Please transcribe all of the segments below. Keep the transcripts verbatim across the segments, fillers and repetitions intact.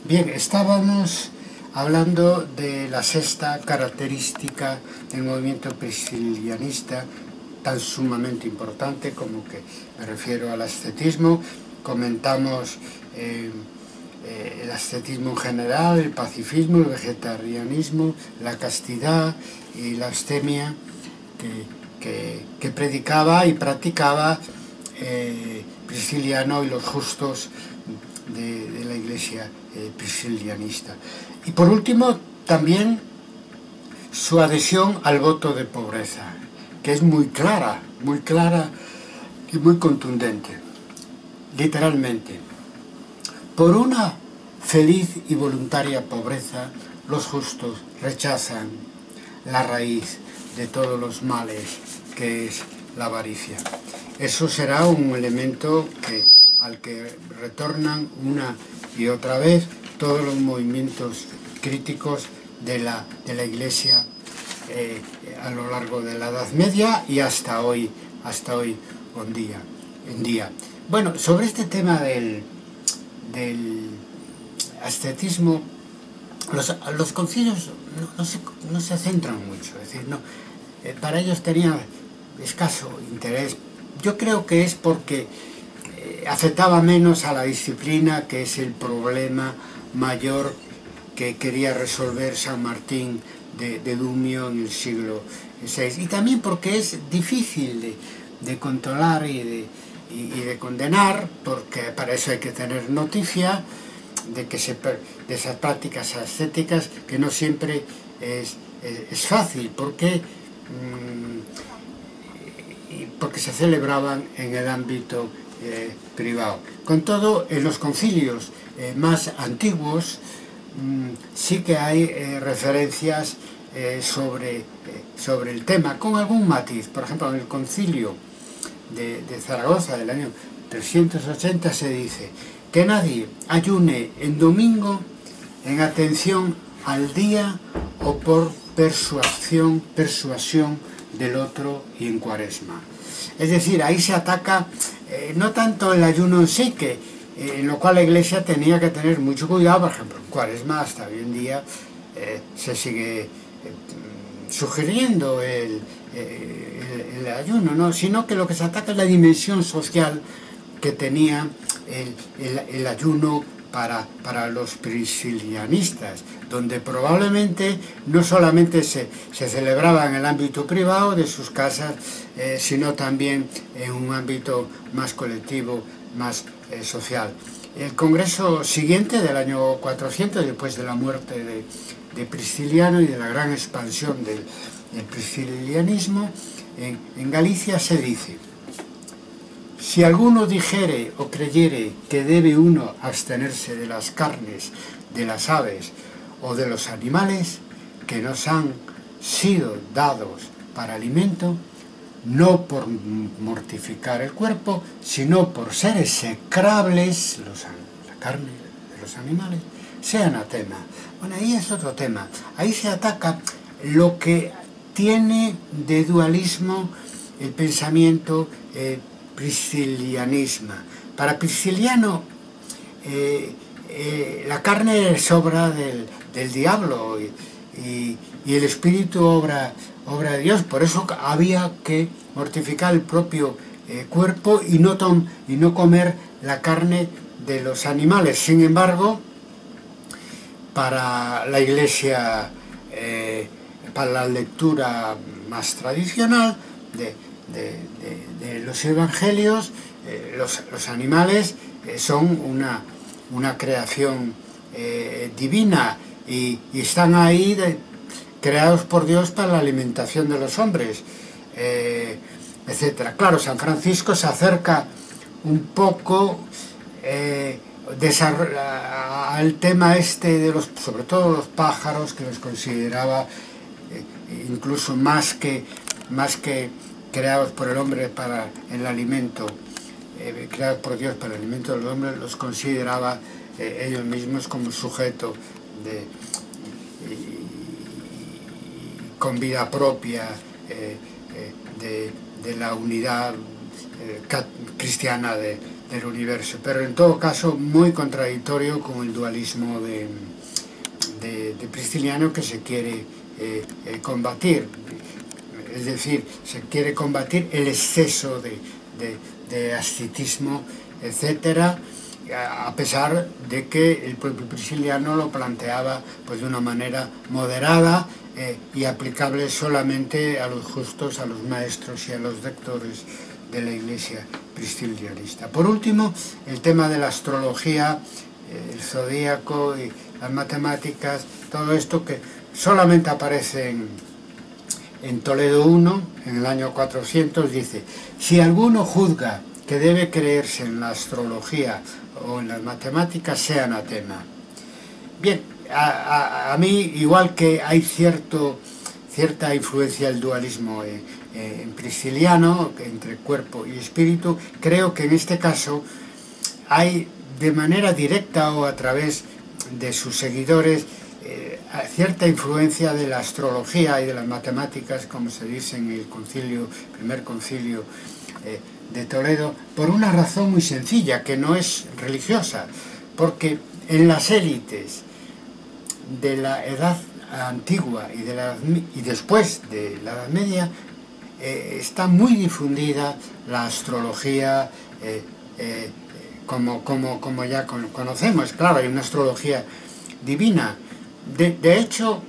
Bien, estábamos hablando de la sexta característica del movimiento priscilianista, tan sumamente importante como que me refiero al ascetismo. Comentamos eh, eh, el ascetismo en general, el pacifismo, el vegetarianismo, la castidad y la abstemia que, que, que predicaba y practicaba eh, Prisciliano y los justos de, de la iglesia eh, priscilianista. Y por último, también su adhesión al voto de pobreza, que es muy clara, muy clara y muy contundente. Literalmente, por una feliz y voluntaria pobreza, los justos rechazan la raíz de todos los males, que es la avaricia. Eso será un elemento que, al que retornan una y otra vez todos los movimientos críticos de la, de la Iglesia eh, a lo largo de la Edad Media y hasta hoy, hasta hoy en día, en día. Bueno, sobre este tema del, del ascetismo, los, los concilios no, no, se, no se centran mucho, es decir, no, eh, para ellos tenía escaso interés. Yo creo que es porque eh, afectaba menos a la disciplina, que es el problema mayor que quería resolver San Martín de, de Dumio en el siglo seis, y también porque es difícil de, de controlar y de, y, y de condenar, porque para eso hay que tener noticia de, que se, de esas prácticas ascéticas, que no siempre es, es, es fácil, porque, mmm, porque se celebraban en el ámbito eh, privado. Con todo, en los concilios eh, más antiguos, sí que hay eh, referencias eh, sobre, eh, sobre el tema, con algún matiz. Por ejemplo, en el concilio de, de Zaragoza del año trescientos ochenta se dice que nadie ayune en domingo en atención al día o por persuasión, persuasión del otro y en cuaresma. Es decir, ahí se ataca eh, no tanto el ayuno en sí, que en lo cual la Iglesia tenía que tener mucho cuidado. Por ejemplo, en Cuaresma hasta hoy en día eh, se sigue eh, sugiriendo el, eh, el, el ayuno, ¿no? Sino que lo que se ataca es la dimensión social que tenía el, el, el ayuno para, para los priscilianistas, donde probablemente no solamente se, se celebraba en el ámbito privado de sus casas, eh, sino también en un ámbito más colectivo, más eh, social. El congreso siguiente, del año cuatrocientos, después de la muerte de, de Prisciliano y de la gran expansión del, del priscilianismo, en, en Galicia se dice: si alguno dijere o creyere que debe uno abstenerse de las carnes de las aves o de los animales que nos han sido dados para alimento, no por mortificar el cuerpo, sino por ser execrables, los, la carne de los animales, sea anatema. Bueno, ahí es otro tema. Ahí se ataca lo que tiene de dualismo el pensamiento eh, priscilianismo. Para Prisciliano, eh, eh, la carne es obra del, del diablo y, y, y el espíritu obra obra de Dios. Por eso había que mortificar el propio eh, cuerpo y no, tom, y no comer la carne de los animales. Sin embargo, para la Iglesia, eh, para la lectura más tradicional de, de, de, de los evangelios, eh, los, los animales eh, son una, una creación eh, divina y, y están ahí de, creados por Dios para la alimentación de los hombres, eh, etcétera. Claro, San Francisco se acerca un poco eh, al tema este de los, sobre todo los pájaros, que los consideraba eh, incluso más que, más que creados por el hombre para el alimento, eh, creados por Dios para el alimento de los hombres, los consideraba eh, ellos mismos como sujeto de con vida propia eh, eh, de, de la unidad eh, cristiana de, del universo, pero en todo caso muy contradictorio con el dualismo de, de, de Prisciliano, que se quiere eh, eh, combatir. Es decir, se quiere combatir el exceso de, de, de ascetismo, etcétera, a pesar de que el propio Prisciliano lo planteaba pues, de una manera moderada eh, y aplicable solamente a los justos, a los maestros y a los doctores de la Iglesia priscilianista. Por último, el tema de la astrología, eh, el zodíaco y las matemáticas, todo esto que solamente aparece en, en Toledo uno, en el año cuatrocientos, dice: si alguno juzga que debe creerse en la astrología o en las matemáticas, sea anatema. Bien, a, a, a mí, igual que hay cierto, cierta influencia del dualismo eh, eh, en Prisciliano, entre cuerpo y espíritu, creo que en este caso hay, de manera directa o a través de sus seguidores, eh, cierta influencia de la astrología y de las matemáticas, como se dice en el concilio, primer concilio eh, de Toledo, por una razón muy sencilla, que no es religiosa, porque en las élites de la Edad Antigua y, de la, y después de la Edad Media eh, está muy difundida la astrología eh, eh, como, como, como ya conocemos. Claro, hay una astrología divina. De, de hecho,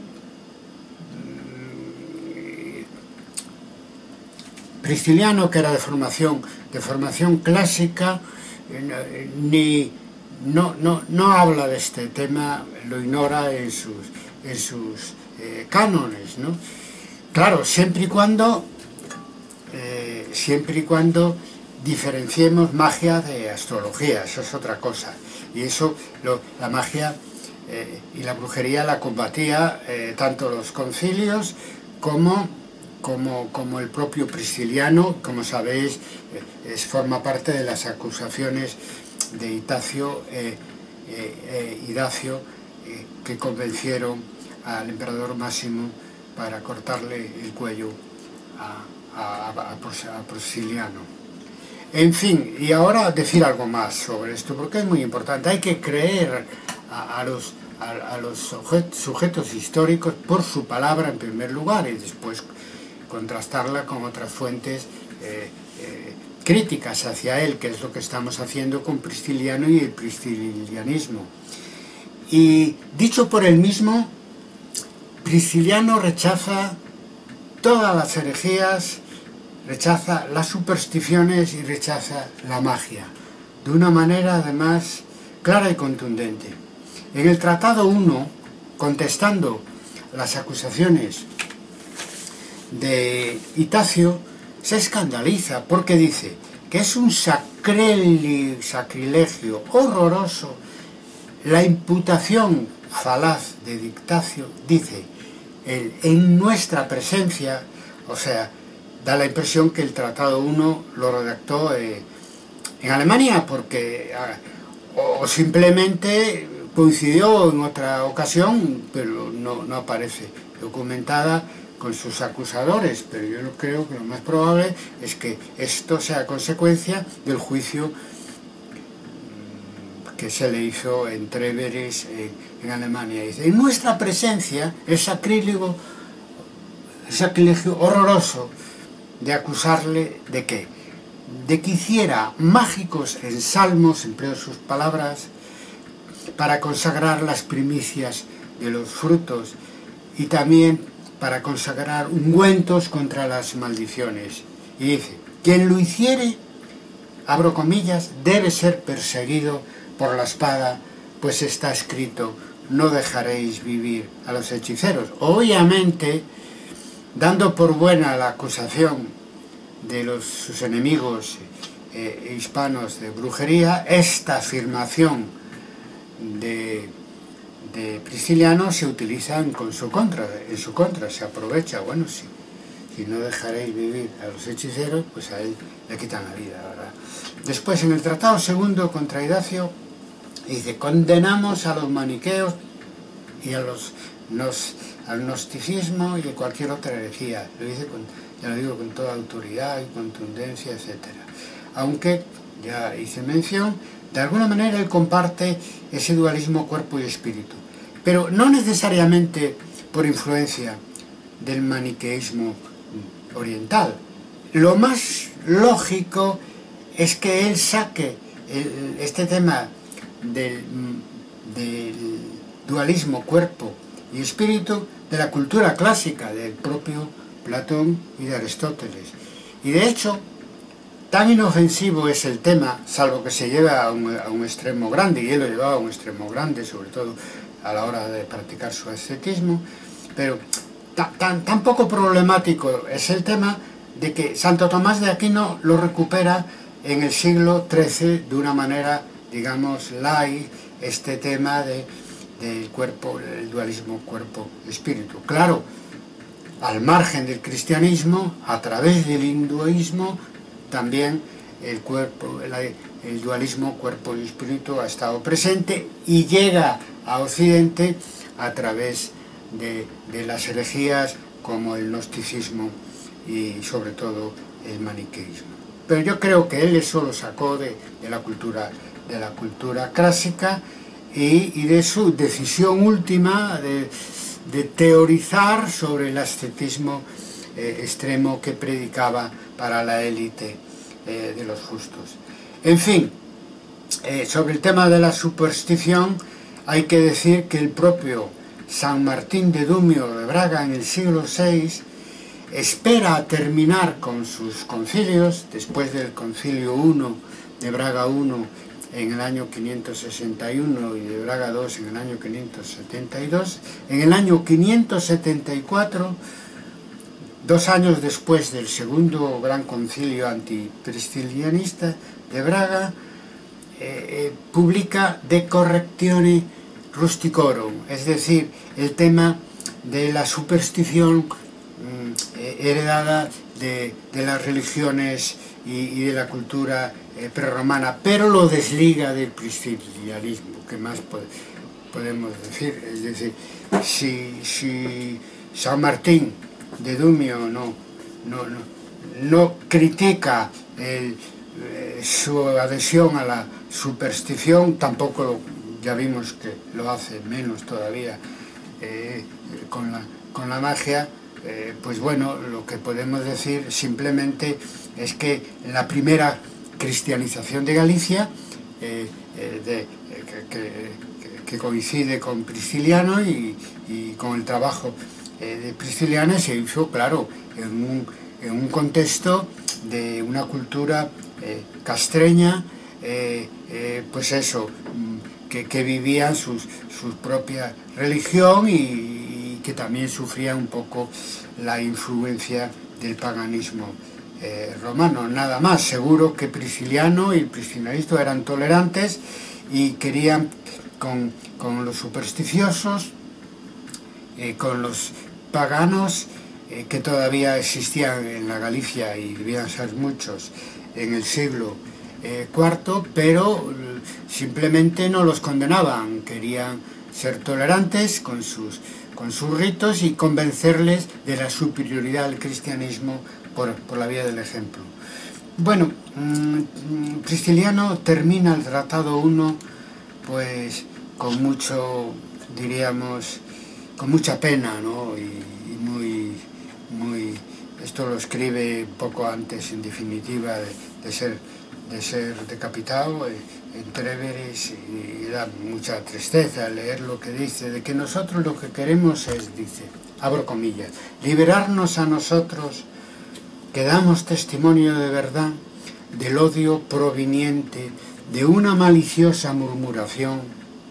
Prisciliano, que era de formación, de formación clásica, eh, ni, no, no, no habla de este tema, lo ignora en sus, en sus eh, cánones, ¿no? Claro, siempre y cuando, eh, siempre y cuando diferenciemos magia de astrología, eso es otra cosa. Y eso, lo, la magia eh, y la brujería la combatía eh, tanto los concilios como... Como, como el propio Prisciliano, como sabéis, eh, es, forma parte de las acusaciones de Itacio eh, eh, eh, Idacio eh, que convencieron al emperador Máximo para cortarle el cuello a, a, a, a Prisciliano. En fin, y ahora decir algo más sobre esto, porque es muy importante. Hay que creer a, a los, a, a los sujetos históricos por su palabra en primer lugar, y después contrastarla con otras fuentes eh, eh, críticas hacia él, que es lo que estamos haciendo con Prisciliano y el priscilianismo. Y dicho por él mismo, Prisciliano rechaza todas las herejías, rechaza las supersticiones y rechaza la magia, de una manera además clara y contundente. En el Tratado uno, contestando las acusaciones de Itacio, se escandaliza porque dice que es un sacrilegio horroroso la imputación falaz de Dictacio, dice, en, en nuestra presencia, o sea, da la impresión que el Tratado uno lo redactó eh, en Alemania, porque o simplemente coincidió en otra ocasión, pero no, no aparece documentada con sus acusadores, pero yo creo que lo más probable es que esto sea consecuencia del juicio que se le hizo en Treveris en, en Alemania. Dice, en nuestra presencia es sacrílego, sacrilegio horroroso de acusarle de qué, de que hiciera mágicos ensalmos, empleo sus palabras, para consagrar las primicias de los frutos y también para consagrar ungüentos contra las maldiciones. Y dice, quien lo hiciere, abro comillas, debe ser perseguido por la espada, pues está escrito, no dejaréis vivir a los hechiceros. Obviamente, dando por buena la acusación de los, sus enemigos eh, hispanos de brujería, esta afirmación de de Prisciliano se utiliza en, con su contra, en su contra, se aprovecha, bueno, si, si no dejaréis vivir a los hechiceros, pues a él le quitan la vida, ¿verdad? Después, en el Tratado segundo contra Idacio, dice, condenamos a los maniqueos y a los, nos, al gnosticismo y a cualquier otra herejía, lo dice con, ya lo digo con toda autoridad y contundencia, etcétera. Aunque ya hice mención, de alguna manera él comparte ese dualismo cuerpo y espíritu, pero no necesariamente por influencia del maniqueísmo oriental. Lo más lógico es que él saque el, este tema del, del dualismo cuerpo y espíritu de la cultura clásica del propio Platón y de Aristóteles. Y de hecho, tan inofensivo es el tema, salvo que se lleve a un, a un extremo grande, y él lo llevaba a un extremo grande, sobre todo a la hora de practicar su ascetismo, pero tan, tan, tan poco problemático es el tema de que Santo Tomás de Aquino lo recupera en el siglo trece de una manera, digamos, light, este tema de, del cuerpo, el dualismo cuerpo-espíritu. Claro, al margen del cristianismo, a través del hinduismo, también el, cuerpo, el, el dualismo cuerpo y espíritu ha estado presente y llega a Occidente a través de, de las herejías como el gnosticismo y sobre todo el maniqueísmo. Pero yo creo que él eso lo sacó de, de, la, cultura, de la cultura clásica y, y de su decisión última de, de teorizar sobre el ascetismo eh, extremo que predicaba para la élite eh, de los justos. En fin, eh, sobre el tema de la superstición hay que decir que el propio San Martín de Dumio de Braga en el siglo seis espera a terminar con sus concilios, después del concilio uno de Braga uno en el año quinientos sesenta y uno y de Braga dos en el año quinientos setenta y dos, en el año quinientos setenta y cuatro, dos años después del segundo gran concilio antipriscilianista de Braga, eh, eh, publica De Correctione Rusticorum, es decir, el tema de la superstición heredada de, de las religiones y, y de la cultura eh, prerromana, pero lo desliga del priscilianismo. ¿Qué más pod podemos decir? Es decir, si, si San Martín de Dumio no, no, no, no critica el, eh, su adhesión a la superstición, tampoco lo, ya vimos que lo hace menos todavía eh, con, la, con la magia. Eh, pues bueno, lo que podemos decir simplemente es que la primera cristianización de Galicia, eh, eh, de, eh, que, que, que coincide con Prisciliano y, y con el trabajo eh, de Prisciliano, se hizo, claro, en un, en un contexto de una cultura eh, castreña, eh, eh, pues eso, que, que vivían sus, su propia religión y que también sufría un poco la influencia del paganismo eh, romano. Nada más, seguro que Prisciliano y el priscilianismo eran tolerantes y querían con, con los supersticiosos, eh, con los paganos eh, que todavía existían en la Galicia y debían ser muchos en el siglo eh, cuarto, pero eh, simplemente no los condenaban, querían ser tolerantes con sus con sus ritos y convencerles de la superioridad del cristianismo por, por la vía del ejemplo. Bueno, mmm, Prisciliano termina el Tratado uno pues con mucho, diríamos, con mucha pena, ¿no? y, y muy, muy, esto lo escribe poco antes, en definitiva, de, de ser, de ser decapitado, eh, en Tréveris, y da mucha tristeza leer lo que dice, de que nosotros lo que queremos es, dice, abro comillas, liberarnos a nosotros, que damos testimonio de verdad del odio proveniente de una maliciosa murmuración,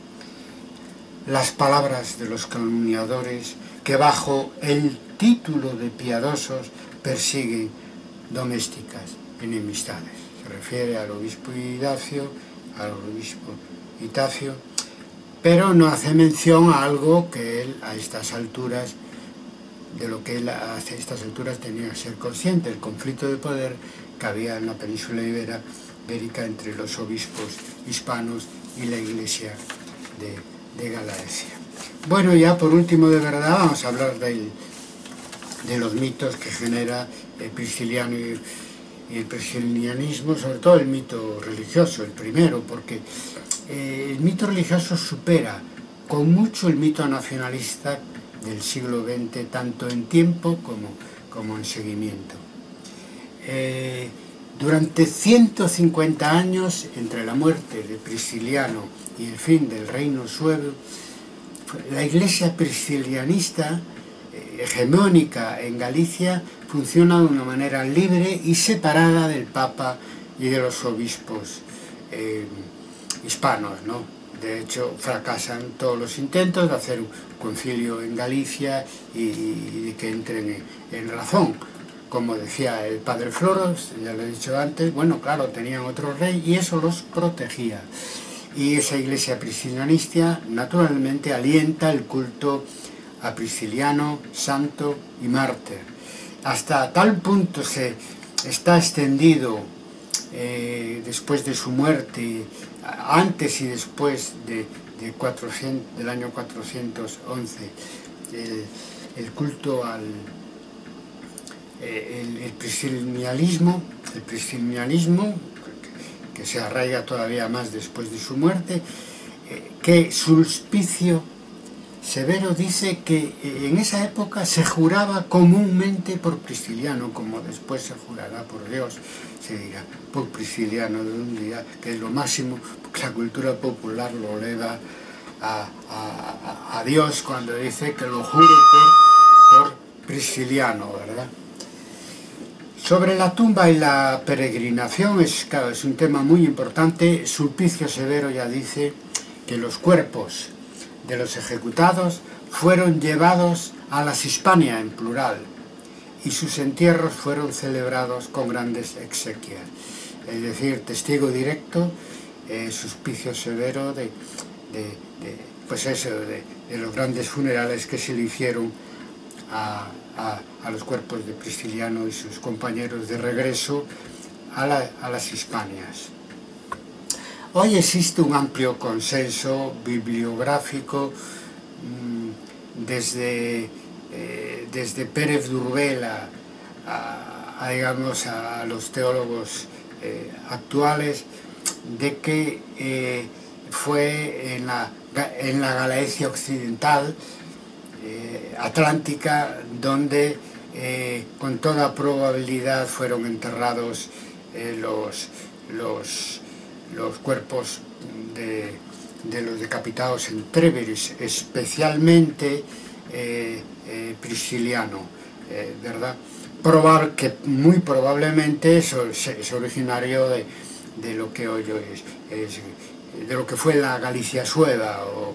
las palabras de los calumniadores que bajo el título de piadosos persiguen domésticas enemistades. Se refiere al obispo Idacio, al obispo Itacio, pero no hace mención a algo que él a estas alturas, de lo que él a estas alturas tenía que ser consciente, el conflicto de poder que había en la península ibérica entre los obispos hispanos y la iglesia de, de Galaecia. Bueno, ya por último, de verdad, vamos a hablar del, de los mitos que genera eh, Prisciliano y y el priscilianismo, sobre todo el mito religioso, el primero, porque eh, el mito religioso supera con mucho el mito nacionalista del siglo veinte, tanto en tiempo como, como en seguimiento. Eh, durante ciento cincuenta años, entre la muerte de Prisciliano y el fin del reino suevo, la iglesia priscilianista, eh, hegemónica en Galicia, funciona de una manera libre y separada del Papa y de los obispos eh, hispanos, ¿no? De hecho, fracasan todos los intentos de hacer un concilio en Galicia y, y que entren en, en razón. Como decía el padre Floros, ya lo he dicho antes, bueno, claro, tenían otro rey y eso los protegía. Y esa iglesia priscilianista, naturalmente, alienta el culto a Prisciliano, santo y mártir. Hasta tal punto se está extendido eh, después de su muerte, antes y después de, de cuatrocientos, del año cuatrocientos once, el, el culto al eh, el, el priscilianismo, el priscilianismo que, que se arraiga todavía más después de su muerte, eh, que Sulpicio Severo dice que en esa época se juraba comúnmente por Prisciliano, como después se jurará por Dios, se dirá por Prisciliano de un día, que es lo máximo, porque la cultura popular lo eleva a, a, a Dios cuando dice que lo jure por, por Prisciliano, ¿verdad? Sobre la tumba y la peregrinación, es, claro, es un tema muy importante. Sulpicio Severo ya dice que los cuerpos de los ejecutados fueron llevados a las Hispania en plural y sus entierros fueron celebrados con grandes exequias. Es decir, testigo directo, eh, Sulpicio Severo de, de, de, pues eso, de, de los grandes funerales que se le hicieron a, a, a los cuerpos de Prisciliano y sus compañeros de regreso a, la, a las Hispanias. Hoy existe un amplio consenso bibliográfico mmm, desde, eh, desde Pérez de Urbela a, a, digamos, a los teólogos eh, actuales, de que eh, fue en la, en la Galicia occidental, eh, atlántica, donde eh, con toda probabilidad fueron enterrados eh, los, los los cuerpos de, de los decapitados en Tréveris, especialmente eh, eh, Prisciliano, eh, ¿verdad? Probable, que muy probablemente eso es originario de, de lo que hoy es, es, de lo que fue la Galicia sueva, o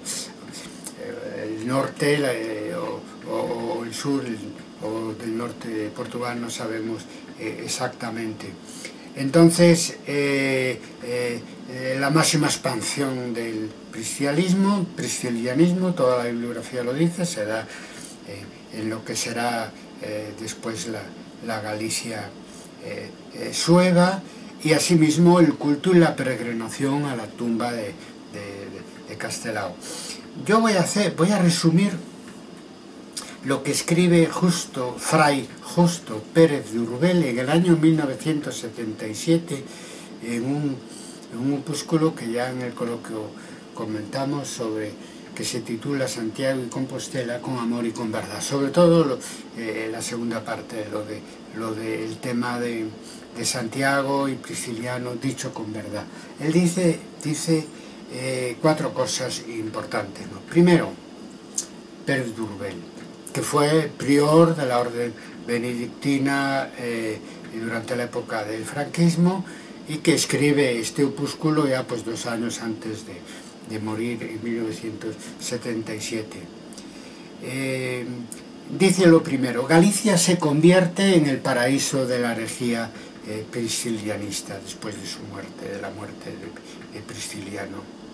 eh, el norte la, eh, o, o el sur o del norte de Portugal, no sabemos eh, exactamente. Entonces, eh, eh, la máxima expansión del priscilianismo, priscilianismo, toda la bibliografía lo dice, se da eh, en lo que será eh, después la, la Galicia eh, eh, sueva, y asimismo el culto y la peregrinación a la tumba de, de, de Castelao. Yo voy a hacer, voy a resumir lo que escribe Justo, Fray Justo Pérez de Urbel en el año mil novecientos setenta y siete en un, en un opúsculo que ya en el coloquio comentamos, sobre, que se titula Santiago y Compostela con amor y con verdad. Sobre todo lo, eh, la segunda parte, lo de lo del tema de, de Santiago y Prisciliano dicho con verdad. Él dice, dice eh, cuatro cosas importantes, ¿no? Primero, Pérez de Urbel, que fue prior de la orden benedictina eh, durante la época del franquismo, y que escribe este opúsculo ya pues dos años antes de, de morir en mil novecientos setenta y siete. Eh, dice lo primero: Galicia se convierte en el paraíso de la herejía eh, priscilianista después de su muerte, de la muerte de, de Prisciliano.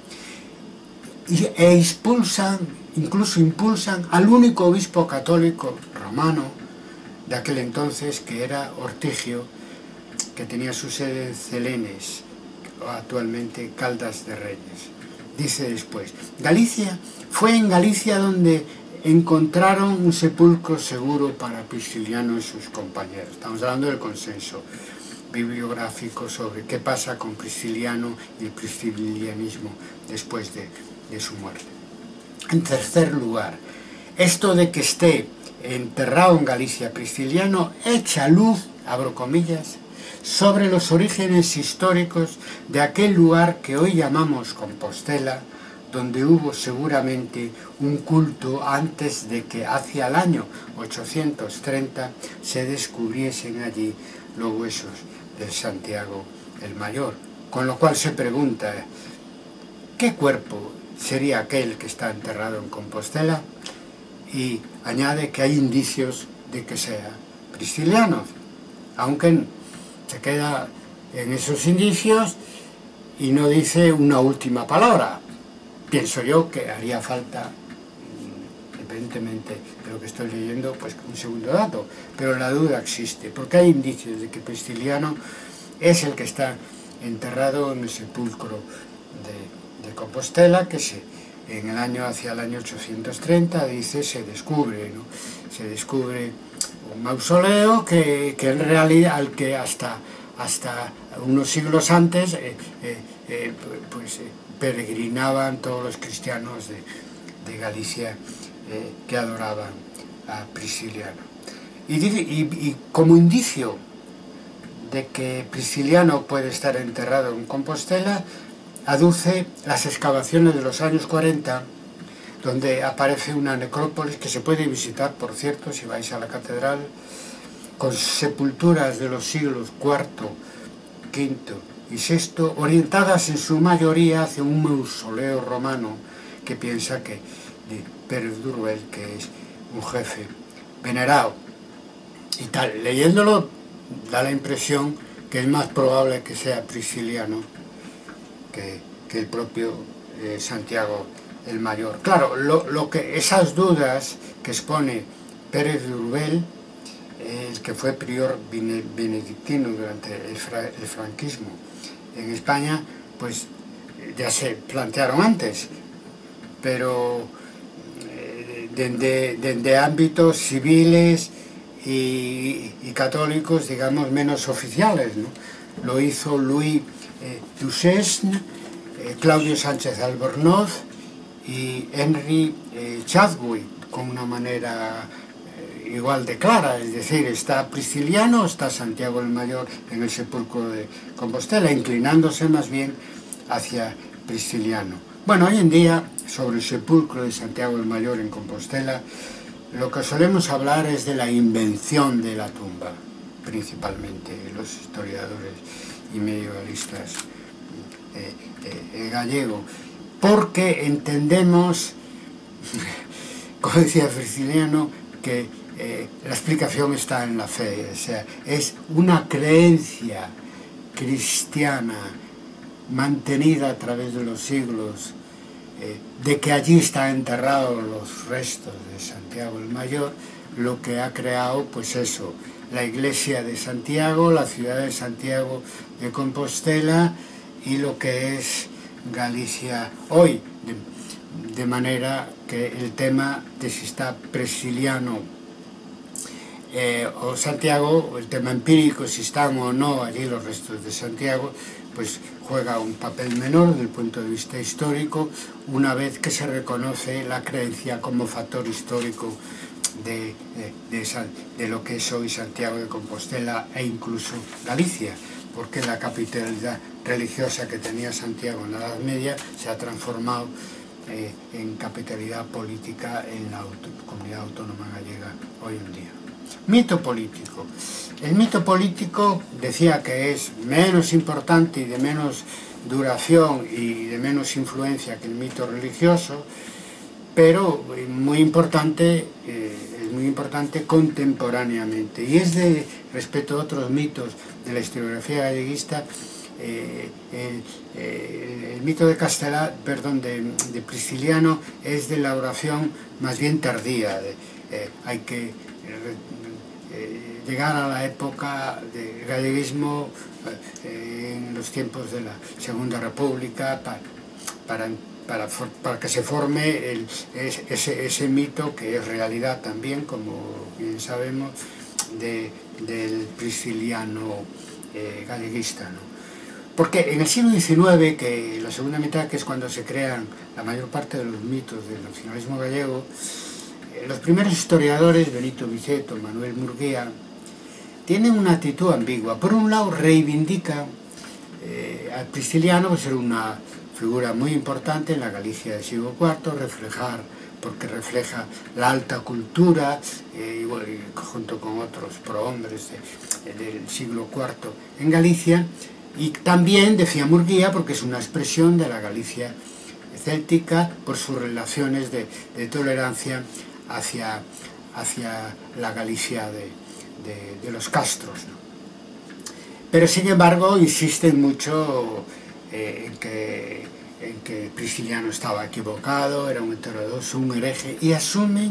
Y, e expulsan, incluso impulsan al único obispo católico romano de aquel entonces, que era Ortigio, que tenía su sede en Celenes, actualmente Caldas de Reyes. Dice después: Galicia, fue en Galicia donde encontraron un sepulcro seguro para Prisciliano y sus compañeros. Estamos hablando del consenso. bibliográfico sobre qué pasa con Prisciliano y el priscilianismo después de, de su muerte. En tercer lugar, esto de que esté enterrado en Galicia Prisciliano echa luz, abro comillas, sobre los orígenes históricos de aquel lugar que hoy llamamos Compostela, donde hubo seguramente un culto antes de que hacia el año ochocientos treinta se descubriesen allí los huesos de Santiago el Mayor. Con lo cual se pregunta, ¿qué cuerpo sería aquel que está enterrado en Compostela? Y añade que hay indicios de que sea prisciliano, aunque se queda en esos indicios y no dice una última palabra. Pienso yo que haría falta, independientemente de lo que estoy leyendo, pues un segundo dato, pero la duda existe, porque hay indicios de que Prisciliano es el que está enterrado en el sepulcro de, de Compostela, que se, en el año, hacia el año ochocientos treinta, dice, se descubre, ¿no? Se descubre un mausoleo que, que en realidad, al que hasta, hasta unos siglos antes, eh, eh, eh, pues, eh, peregrinaban todos los cristianos de, de Galicia eh, que adoraban a Prisciliano. Y, y, y como indicio de que Prisciliano puede estar enterrado en Compostela, aduce las excavaciones de los años cuarenta, donde aparece una necrópolis que se puede visitar, por cierto, si vais a la catedral, con sepulturas de los siglos cuarto, quinto y sexto, orientadas en su mayoría hacia un mausoleo romano que piensa que de Pérez Duruel, que es un jefe venerado. Y tal, leyéndolo da la impresión que es más probable que sea Prisciliano que, que el propio eh, Santiago el Mayor. Claro, lo, lo que esas dudas que expone Pérez Duruel, el que fue prior benedictino durante el, fra, el franquismo en España, pues ya se plantearon antes, pero eh, desde, desde ámbitos civiles y, y católicos, digamos, menos oficiales, ¿no? Lo hizo Louis eh, Duchesne, eh, Claudio Sánchez Albornoz y Henry eh, Chadwick, con una manera igual de clara, es decir, está Prisciliano, está Santiago el Mayor en el sepulcro de Compostela, inclinándose más bien hacia Prisciliano. Bueno, hoy en día, sobre el sepulcro de Santiago el Mayor en Compostela, lo que solemos hablar es de la invención de la tumba, principalmente los historiadores y medievalistas eh, eh, gallegos, porque entendemos, como decía Prisciliano, que Eh, la explicación está en la fe, o sea, es una creencia cristiana mantenida a través de los siglos, eh, de que allí están enterrados los restos de Santiago el Mayor, lo que ha creado, pues eso, la iglesia de Santiago, la ciudad de Santiago de Compostela y lo que es Galicia hoy, de, de manera que el tema de si está Prisciliano Eh, o Santiago, el tema empírico, si están o no allí los restos de Santiago, pues juega un papel menor desde el punto de vista histórico, una vez que se reconoce la creencia como factor histórico de, de, de, de lo que es hoy Santiago de Compostela e incluso Galicia, porque la capitalidad religiosa que tenía Santiago en la Edad Media se ha transformado eh, en capitalidad política en la auto, comunidad autónoma gallega hoy en día. Mito político. El mito político decía que es menos importante y de menos duración y de menos influencia que el mito religioso, pero muy importante, eh, es muy importante contemporáneamente. Y es de, respecto a otros mitos de la historiografía galleguista, eh, el, eh, el mito de Castelar, perdón, de, de Prisciliano es de la oración más bien tardía. De, eh, hay que eh, llegar a la época del galleguismo eh, en los tiempos de la Segunda República para, para, para, para que se forme el, ese, ese mito que es realidad también, como bien sabemos, de, del Prisciliano eh, galleguista, ¿no? Porque en el siglo diecinueve, que la segunda mitad, que es cuando se crean la mayor parte de los mitos del nacionalismo gallego, eh, los primeros historiadores, Benito Viceto, Manuel Murguía, tienen una actitud ambigua. Por un lado, reivindica eh, al Prisciliano, que era una figura muy importante en la Galicia del siglo cuarto, reflejar, porque refleja la alta cultura, eh, junto con otros prohombres de, del siglo cuarto en Galicia, y también, decía Murguía, porque es una expresión de la Galicia céltica por sus relaciones de, de tolerancia hacia, hacia la Galicia de, de, de los castros, ¿no? Pero sin embargo insisten mucho eh, en, que, en que Prisciliano estaba equivocado, era un heterodoxo, un hereje, y asumen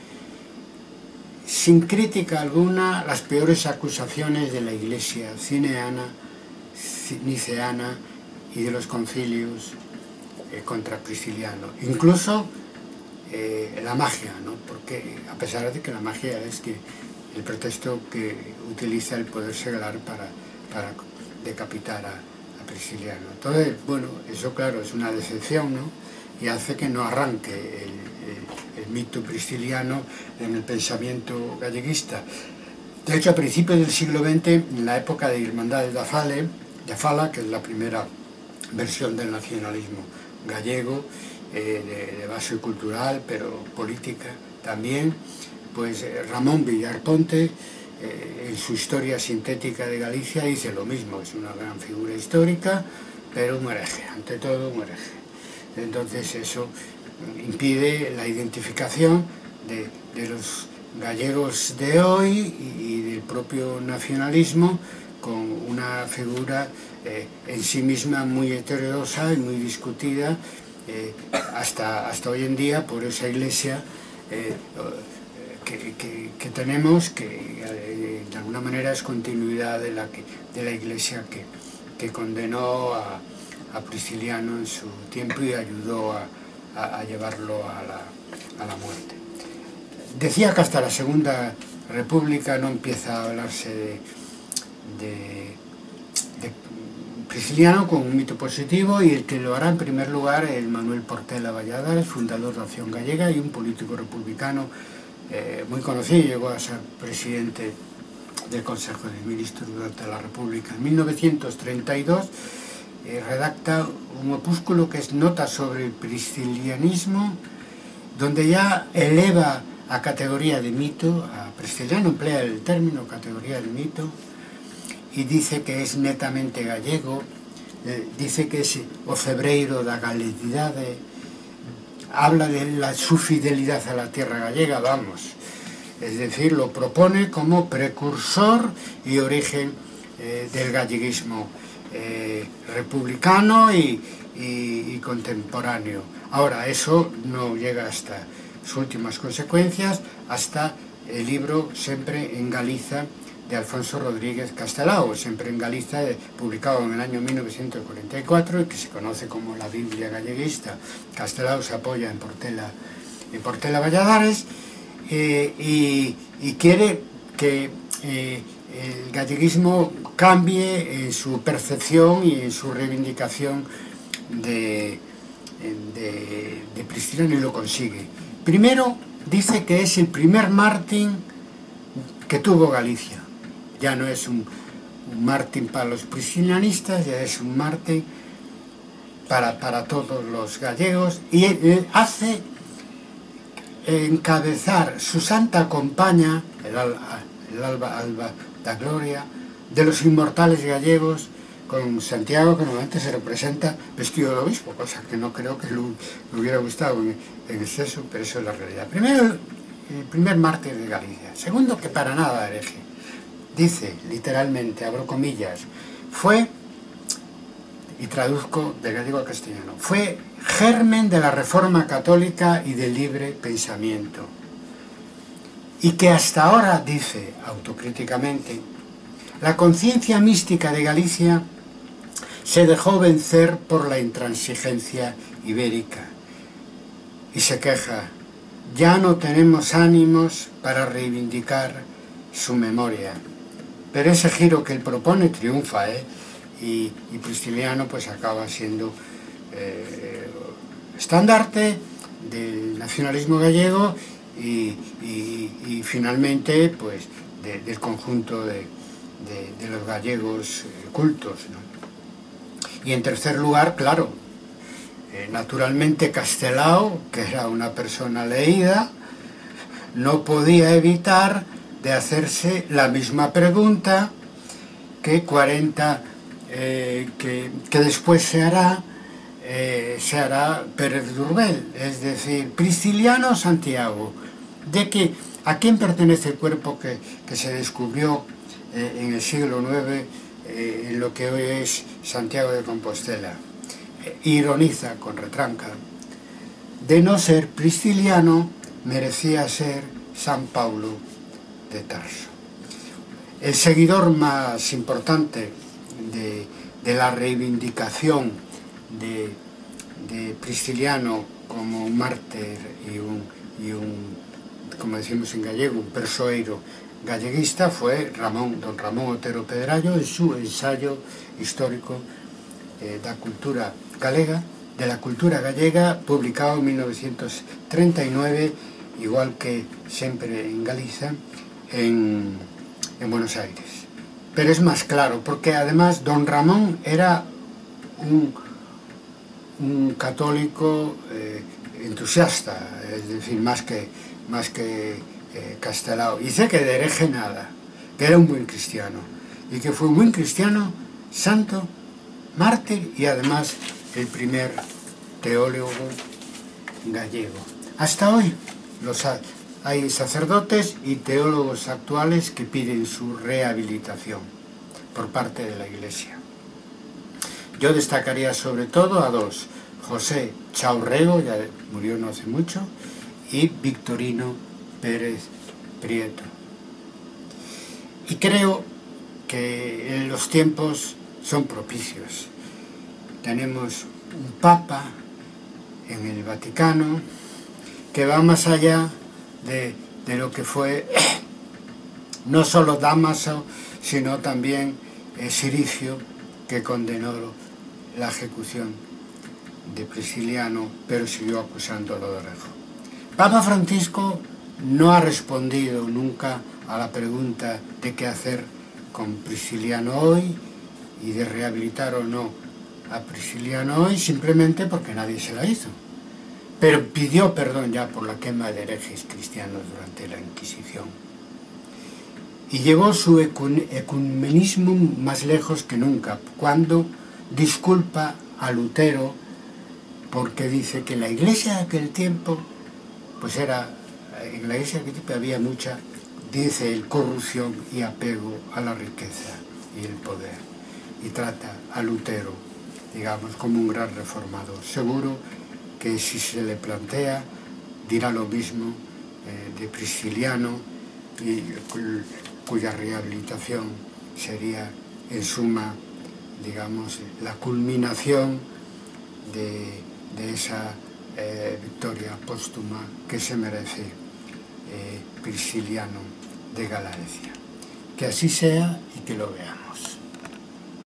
sin crítica alguna las peores acusaciones de la Iglesia cineana, niceana y de los concilios eh, contra Prisciliano, incluso eh, la magia, ¿no? Porque a pesar de que la magia es que el pretexto que utiliza el poder seglar para, para decapitar a, a Prisciliano. Entonces, bueno, eso claro es una decepción, ¿no? Y hace que no arranque el, el, el mito prisciliano en el pensamiento galleguista. De hecho, a principios del siglo veinte, en la época de Irmandades da Fale, de Fala, que es la primera versión del nacionalismo gallego, eh, de, de base cultural, pero política también, pues eh, Ramón Villar Ponte, eh, en su Historia Sintética de Galicia, dice lo mismo, es una gran figura histórica, pero un hereje, ante todo un hereje. Entonces eso impide la identificación de, de los gallegos de hoy y, y del propio nacionalismo con una figura eh, en sí misma muy heterodoxa y muy discutida eh, hasta, hasta hoy en día por esa iglesia eh, que, que, que tenemos, que eh, de alguna manera es continuidad de la, que, de la iglesia que, que condenó a, a Prisciliano en su tiempo y ayudó a, a, a llevarlo a la, a la muerte. Decía que hasta la Segunda República no empieza a hablarse de De, de Prisciliano con un mito positivo, y el que lo hará en primer lugar es Manuel Portela Valladares, fundador de Acción Gallega y un político republicano eh, muy conocido. Llegó a ser presidente del Consejo de Ministros durante la República. En mil novecientos treinta y dos eh, redacta un opúsculo que es Nota sobre el Priscilianismo, donde ya eleva a categoría de mito, a Prisciliano emplea el término categoría de mito, y dice que es netamente gallego, eh, dice que es o cebreiro da galeguidade, habla de la, su fidelidad a la tierra gallega, vamos, es decir, lo propone como precursor y origen eh, del galleguismo eh, republicano y, y, y contemporáneo. Ahora, eso no llega hasta sus últimas consecuencias, hasta el libro Sempre en Galiza, de Alfonso Rodríguez Castelao, Sempre en Galiza, publicado en el año mil novecientos cuarenta y cuatro y que se conoce como la Biblia galleguista. Castelao se apoya en Portela, en Portela Valladares eh, y, y quiere que eh, el galleguismo cambie en su percepción y en su reivindicación de, de, de Prisciliano, y lo consigue. Primero, dice que es el primer mártir que tuvo Galicia. Ya no es un, un mártir para los priscilianistas, ya es un mártir para, para todos los gallegos, y él hace encabezar su santa compaña, el, el Alba, Alba da Gloria, de los inmortales gallegos, con Santiago, que normalmente se representa vestido de obispo, cosa que no creo que le hubiera gustado en, en exceso, pero eso es la realidad. Primero, el primer mártir de Galicia. Segundo, que para nada hereje. Dice, literalmente, abro comillas, fue, y traduzco de gallego a castellano, fue germen de la Reforma Católica y del libre pensamiento. Y que hasta ahora, dice autocríticamente, la conciencia mística de Galicia se dejó vencer por la intransigencia ibérica. Y se queja, ya no tenemos ánimos para reivindicar su memoria. pero ese giro que él propone triunfa, ¿eh? y, y Prisciliano pues acaba siendo eh, estandarte del nacionalismo gallego y, y, y finalmente pues de, del conjunto de, de, de los gallegos eh, cultos, ¿no? Y en tercer lugar, claro, eh, naturalmente Castelao, que era una persona leída, no podía evitar de hacerse la misma pregunta que cuarenta eh, que, que después se hará eh, se hará Pérez Durbel, es decir, Prisciliano Santiago, de que a quién pertenece el cuerpo que, que se descubrió eh, en el siglo nueve eh, en lo que hoy es Santiago de Compostela. Eh, ironiza con retranca: de no ser Prisciliano merecía ser San Paulo de Tarso. El seguidor más importante de, de la reivindicación de, de Prisciliano como un mártir y un, y un, como decimos en gallego, un persoeiro galleguista fue Ramón, don Ramón Otero Pedrallo, en su ensayo histórico eh, da cultura galega, de la cultura gallega, publicado en mil novecientos treinta y nueve, igual que sempre en Galiza, en, en Buenos Aires. Pero es más claro, porque además don Ramón era un, un católico eh, entusiasta, es decir, más que, más que eh, Castelao. Y dice que de hereje nada, que era un buen cristiano, y que fue un buen cristiano, santo, mártir y además el primer teólogo gallego. Hasta hoy los ha, hay sacerdotes y teólogos actuales que piden su rehabilitación por parte de la Iglesia. Yo destacaría sobre todo a dos: José Chaurrego, ya murió no hace mucho, y Victorino Pérez Prieto. Y creo que los tiempos son propicios. Tenemos un Papa en el Vaticano que va más allá de, de lo que fue no solo Dámaso, sino también eh, Ciricio, que condenó la ejecución de Prisciliano, pero siguió acusándolo de hereje. Papa Francisco no ha respondido nunca a la pregunta de qué hacer con Prisciliano hoy y de rehabilitar o no a Prisciliano hoy, simplemente porque nadie se la hizo. Pero pidió perdón ya por la quema de herejes cristianos durante la Inquisición. Y llevó su ecumenismo más lejos que nunca, cuando disculpa a Lutero porque dice que la iglesia de aquel tiempo, pues era, en la iglesia de aquel tiempo había mucha, dice él, corrupción y apego a la riqueza y el poder. Y trata a Lutero, digamos, como un gran reformador. Seguro que si se le plantea, dirá lo mismo eh, de Prisciliano, y cuya rehabilitación sería en suma, digamos, la culminación de, de esa eh, victoria póstuma que se merece eh, Prisciliano de Galaecia. Que así sea y que lo veamos.